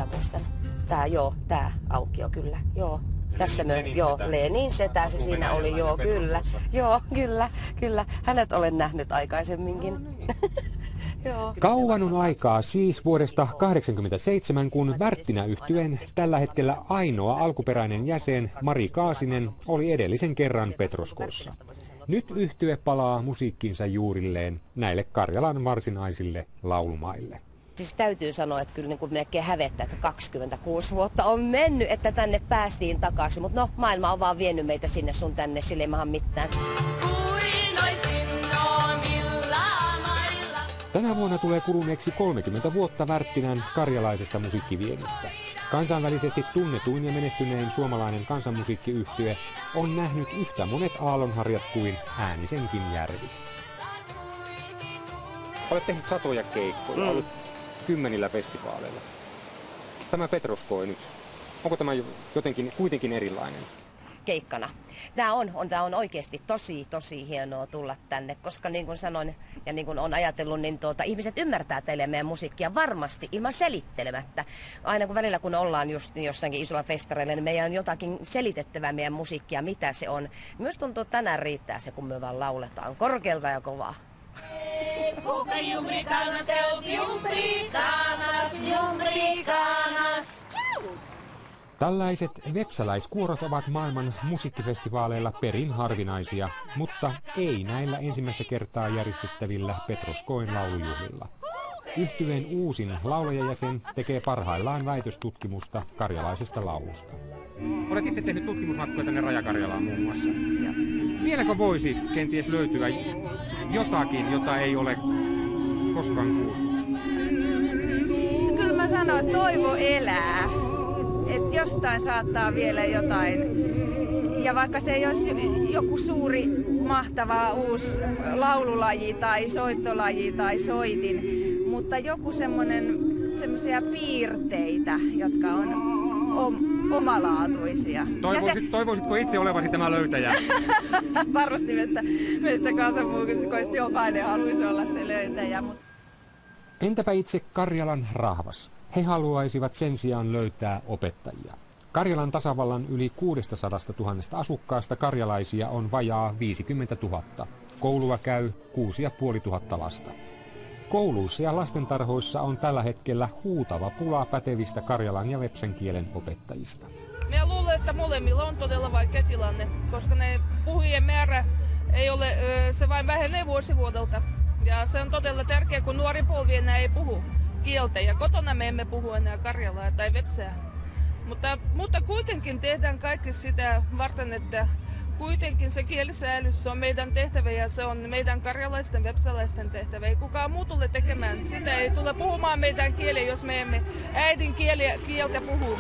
mä muistan. Tää aukio kyllä, joo. Tässä Lenin setä se siinä oli, joo, kyllä. Joo, kyllä. Hänet olen nähnyt aikaisemminkin. Kauan on aikaa siis vuodesta 1987, kun Wärttinä-yhtyeen tällä hetkellä ainoa alkuperäinen jäsen Mari Kaasinen oli edellisen kerran Petroskoissa. Nyt yhtye palaa musiikkinsa juurilleen näille Karjalan varsinaisille laulumaille. Siis täytyy sanoa, että kyllä niin kuin melkein hävettää, että 26 vuotta on mennyt, että tänne päästiin takaisin. Mutta no, maailma on vaan vienyt meitä sinne sun tänne, sille ei maha mitään. Tänä vuonna tulee kuluneeksi 30 vuotta Wärttinän karjalaisesta musiikkiviennistä. Kansainvälisesti tunnetuin ja menestynein suomalainen kansanmusiikkiyhtye on nähnyt yhtä monet aallonharjat kuin Äänisenkin järvi. Olet tehnyt satoja keikkoja, ollut 10 festivaaleilla. Tämä Petroskoi nyt, onko tämä jotenkin kuitenkin erilainen? Keikkana. Tämä on oikeasti tosi hienoa tulla tänne, koska niin kuin sanoin ja niin kuin olen ajatellut, niin ihmiset ymmärtää teille meidän musiikkia varmasti ilman selittelemättä. Aina kun välillä kun ollaan just jossakin isolla festareilla, niin meidän on jotakin selitettävää meidän musiikkia, mitä se on. Myös tuntuu, että tänään riittää se, kun me vaan lauletaan korkealta ja kovaa. Tällaiset vepsäläiskuorot ovat maailman musiikkifestivaaleilla perin harvinaisia, mutta ei näillä ensimmäistä kertaa järjestettävillä Petroskoin laulujuhlilla. Yhtyeen uusin laulajajäsen tekee parhaillaan väitöstutkimusta karjalaisesta laulusta. Olet itse tehnyt tutkimusmatkoja tänne Raja-Karjalaan muun muassa. Vieläkö voisi kenties löytyä jotakin, jota ei ole koskaan kuullut? Kyllä mä sanon, että toivo elää. Että jostain saattaa vielä jotain. Ja vaikka se ei olisi joku suuri, mahtava uusi laululaji tai soittolaji tai soitin, mutta joku semmoisia piirteitä, jotka on omalaatuisia. Toivoisitko itse olevasi tämä löytäjä? Varmasti meistä kansanmuusikoista jokainen haluaisi olla se löytäjä. Entäpä itse Karjalan rahvas? He haluaisivat sen sijaan löytää opettajia. Karjalan tasavallan yli 600 000 asukkaasta karjalaisia on vajaa 50 000. Koulua käy 6500 lasta. Kouluissa ja lastentarhoissa on tällä hetkellä huutava pula pätevistä karjalan ja vepsän kielen opettajista. Minä luulen, että molemmilla on todella vaikea tilanne, koska ne puhujien määrä ei ole, se vain vähenee vuosi vuodelta. Ja se on todella tärkeää, kun nuori polvi enää ei puhu kieltä ja kotona me emme puhu enää karjalaa tai vepsää. Mutta kuitenkin tehdään kaikki sitä varten, että kuitenkin se kielisäilys, se on meidän tehtävä ja se on meidän karjalaisten vepsäläisten tehtävä. Ei kukaan muu tule tekemään. Sitä ei tule puhumaan meidän kieliä, jos me emme äidinkieltä puhu.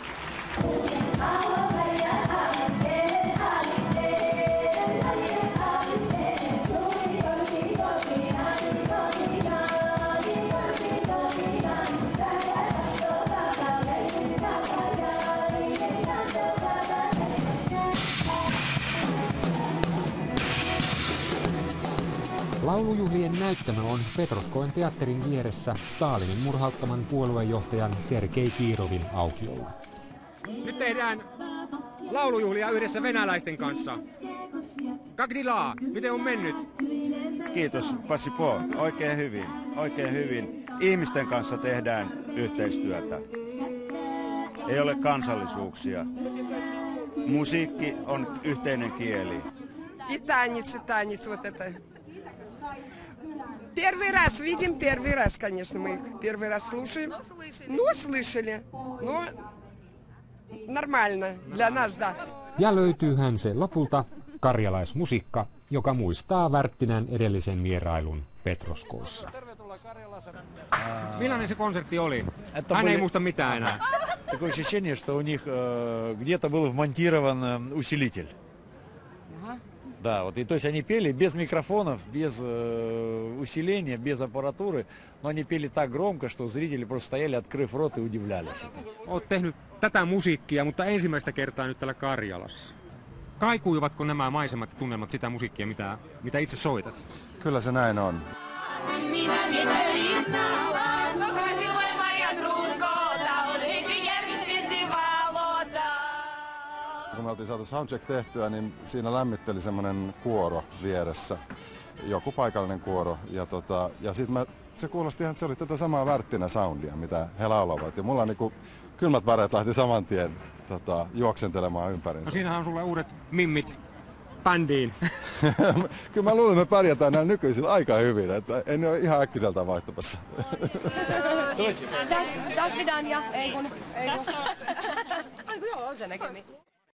Laulujuhlien näyttämö on Petroskoin teatterin vieressä Stalinin murhauttaman puoluejohtajan Sergei Kirovin aukiolla. Nyt tehdään laulujuhlia yhdessä venäläisten kanssa. Kagdila, miten on mennyt? Kiitos, Passipo. Oikein hyvin, oikein hyvin. Ihmisten kanssa tehdään yhteistyötä. Ei ole kansallisuuksia. Musiikki on yhteinen kieli. И танец вот это. Первый раз видим, первый раз, конечно, мы их первый раз слушаем. Ну, слышали. Ну, нормально для нас, да. Ja löytyyhän se lopulta karjalaismusiikka, joka muistaa Wärttinän edellisen vierailun Petroskoissa. Millainen se konsertti oli? Hän ei muista mitään enää. Такое ощущение, что у них где-то был вмонтирован усилитель. Да, вот и то есть они пели без микрофонов, без усиления, без аппаратуры, но они пели так громко, что зрители просто стояли, открыв рот, и удивлялись. Olet tehnyt tätä musiikkia, mutta ensimmäistä kertaa nyt täällä Karjalassa. Kaikuivatko nämä maisemat ja tunnelmat sitä musiikkia, mitä itse soitat? Kyllä se näin on. saatiin saatu soundcheck tehtyä, niin siinä lämmitteli semmoinen kuoro vieressä. Joku paikallinen kuoro. Ja sitten se kuulosti ihan, että se oli tätä samaa Värttinä soundia, mitä he laulavat. Ja mulla niinku kylmät väreet lähti saman tien juoksentelemaan ympäriinsä. No siinähän on sulle uudet mimmit bändiin. Kyllä mä luulen, että me pärjätään näillä nykyisillä aika hyvin, että en ole ihan äkkiseltään vaihtamassa. Das midaan ja ei kun. Ai kun joo, on se näkemi.